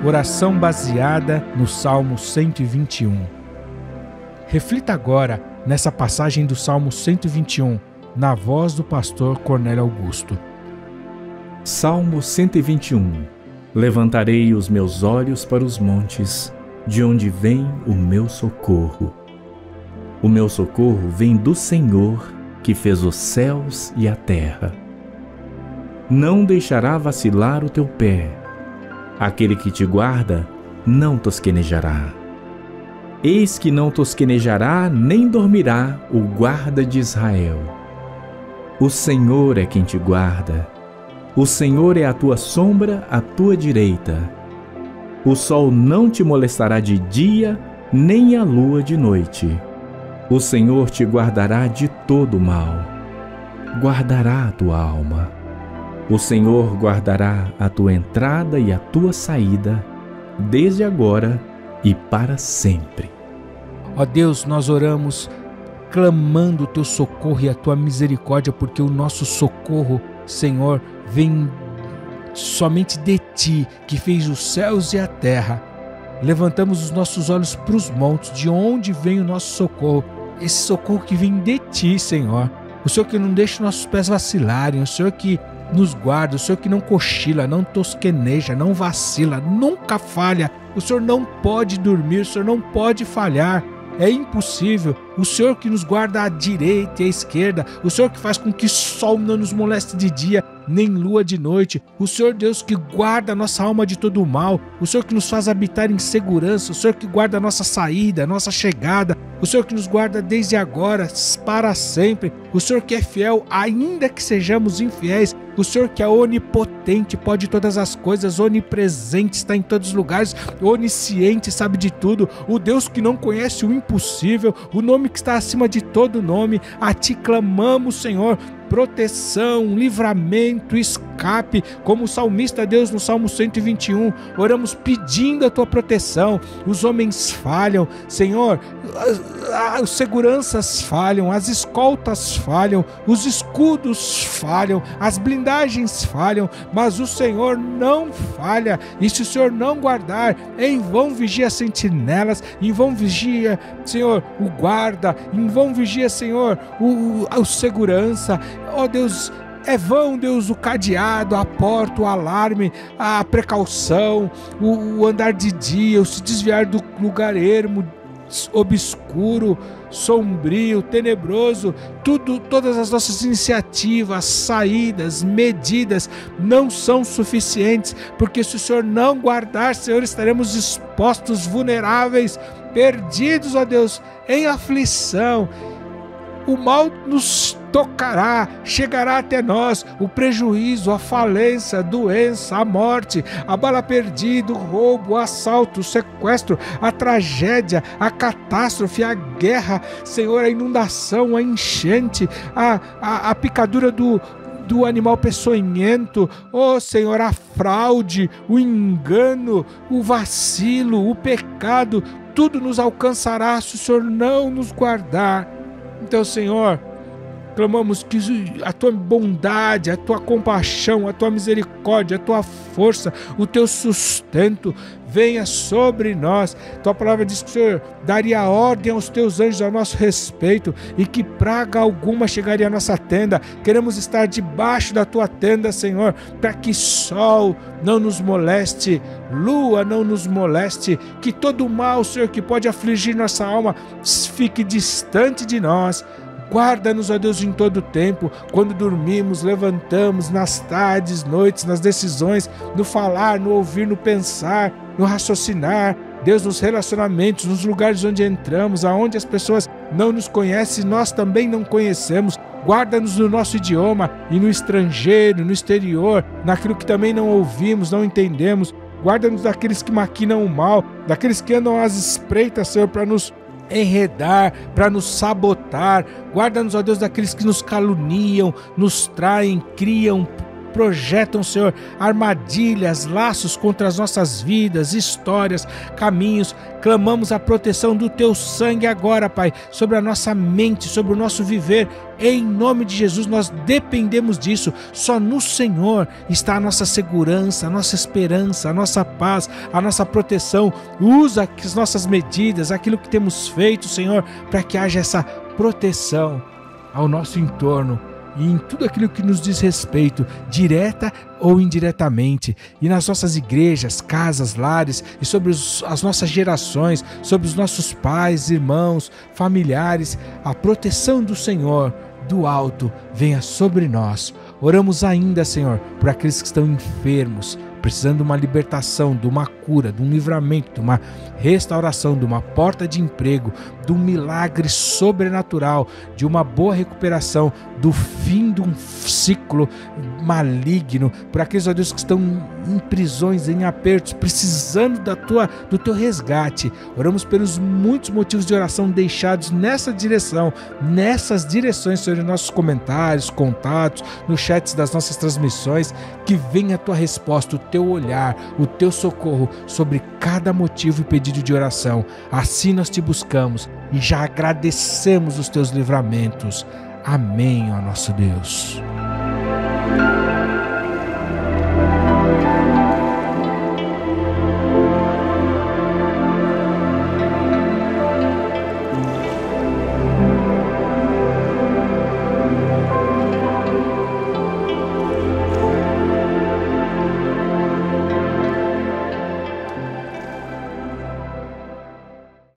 oração baseada no Salmo 121. Reflita agora nessa passagem do Salmo 121, na voz do pastor Cornélio Augusto. Salmo 121. Levantarei os meus olhos para os montes, de onde vem o meu socorro. O meu socorro vem do Senhor, que fez os céus e a terra. Não deixará vacilar o teu pé. Aquele que te guarda não tosquenejará. Eis que não tosquenejará nem dormirá o guarda de Israel. O Senhor é quem te guarda. O Senhor é a tua sombra à tua direita. O sol não te molestará de dia, nem a lua de noite. O Senhor te guardará de todo mal. Guardará a tua alma. O Senhor guardará a tua entrada e a tua saída, desde agora e para sempre. Ó Deus, nós oramos clamando o teu socorro e a tua misericórdia, porque o nosso socorro, Senhor, vem somente de ti, que fez os céus e a terra. Levantamos os nossos olhos para os montes, de onde vem o nosso socorro, esse socorro que vem de ti, Senhor. O Senhor que não deixa nossos pés vacilarem, o Senhor que nos guarda, o Senhor que não cochila, não tosqueneja, não vacila, nunca falha. O Senhor não pode dormir, o Senhor não pode falhar. É impossível. O Senhor que nos guarda à direita e à esquerda, o Senhor que faz com que sol não nos moleste de dia, nem lua de noite, o Senhor Deus que guarda a nossa alma de todo o mal, o Senhor que nos faz habitar em segurança, o Senhor que guarda a nossa saída, a nossa chegada, o Senhor que nos guarda desde agora, para sempre, o Senhor que é fiel, ainda que sejamos infiéis, o Senhor que é onipotente, pode todas as coisas, onipresente, está em todos os lugares, onisciente, sabe de tudo, o Deus que não conhece o impossível, o nome que está acima de todo nome. A ti clamamos, Senhor, proteção, livramento, escape, como o salmista Deus no Salmo 121, oramos pedindo a tua proteção. Os homens falham, Senhor, as seguranças falham, as escoltas falham, os escudos falham, as blindagens falham, mas o Senhor não falha, e se o Senhor não guardar, em vão vigia as sentinelas, em vão vigia, Senhor, o guarda, em vão vigia, Senhor, o segurança. Ó Deus, é vão, Deus, o cadeado, a porta, o alarme, a precaução, o andar de dia, o se desviar do lugar ermo, obscuro, sombrio, tenebroso, todas as nossas iniciativas, saídas, medidas não são suficientes, porque se o Senhor não guardar, Senhor, estaremos expostos, vulneráveis, perdidos, ó Deus, em aflição. O mal nos tocará, chegará até nós, o prejuízo, a falência, a doença, a morte, a bala perdida, o roubo, o assalto, o sequestro, a tragédia, a catástrofe, a guerra, Senhor, a inundação, a enchente, a picadura do animal peçonhento, ó Senhor, a fraude, o engano, o vacilo, o pecado, tudo nos alcançará se o Senhor não nos guardar. Então, Senhor, clamamos que a tua bondade, a tua compaixão, a tua misericórdia, a tua força, o teu sustento venha sobre nós. Tua palavra diz que o Senhor daria ordem aos teus anjos a nosso respeito e que praga alguma chegaria à nossa tenda. Queremos estar debaixo da tua tenda, Senhor, para que sol não nos moleste, lua não nos moleste, que todo mal, Senhor, que pode afligir nossa alma, fique distante de nós. Guarda-nos, ó Deus, em todo o tempo, quando dormimos, levantamos, nas tardes, noites, nas decisões, no falar, no ouvir, no pensar, no raciocinar, Deus, nos relacionamentos, nos lugares onde entramos, aonde as pessoas não nos conhecem, nós também não conhecemos. Guarda-nos no nosso idioma e no estrangeiro, no exterior, naquilo que também não ouvimos, não entendemos. Guarda-nos daqueles que maquinam o mal, daqueles que andam às espreitas, Senhor, para nos enredar, para nos sabotar. Guarda-nos, ó Deus, daqueles que nos caluniam, nos traem, criam projetam, Senhor, armadilhas, laços contra as nossas vidas, histórias, caminhos. Clamamos a proteção do Teu sangue agora, Pai, sobre a nossa mente, sobre o nosso viver. Em nome de Jesus, nós dependemos disso. Só no Senhor está a nossa segurança, a nossa esperança, a nossa paz, a nossa proteção. Usa as nossas medidas, aquilo que temos feito, Senhor, para que haja essa proteção ao nosso entorno e em tudo aquilo que nos diz respeito, direta ou indiretamente, e nas nossas igrejas, casas, lares, e sobre as nossas gerações, sobre os nossos pais, irmãos, familiares. A proteção do Senhor do alto venha sobre nós. Oramos ainda, Senhor, por aqueles que estão enfermos, precisando de uma libertação, de uma cura, de um livramento, de uma restauração, de uma porta de emprego, de um milagre sobrenatural, de uma boa recuperação, do fim de um ciclo maligno, por aqueles, ó Deus, que estão em prisões, em apertos, precisando do Teu resgate. Oramos pelos muitos motivos de oração deixados nessa direção, nessas direções, Senhor, em nossos comentários, contatos, nos chats das nossas transmissões. Que venha a Tua resposta, o Teu olhar, o Teu socorro sobre cada motivo e pedido de oração. Assim nós Te buscamos e já agradecemos os Teus livramentos. Amém, ó nosso Deus.